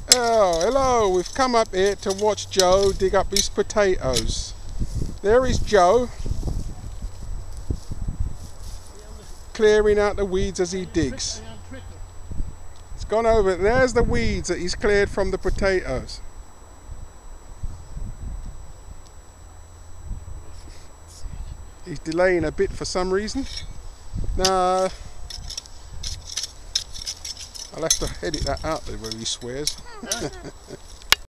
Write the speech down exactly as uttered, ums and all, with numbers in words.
Oh, hello, we've come up here to watch Joe dig up his potatoes. There is Joe, clearing out the weeds as he digs. It's gone over, there's the weeds that he's cleared from the potatoes. He's delaying a bit for some reason. No, I'll have to edit that out there where he swears.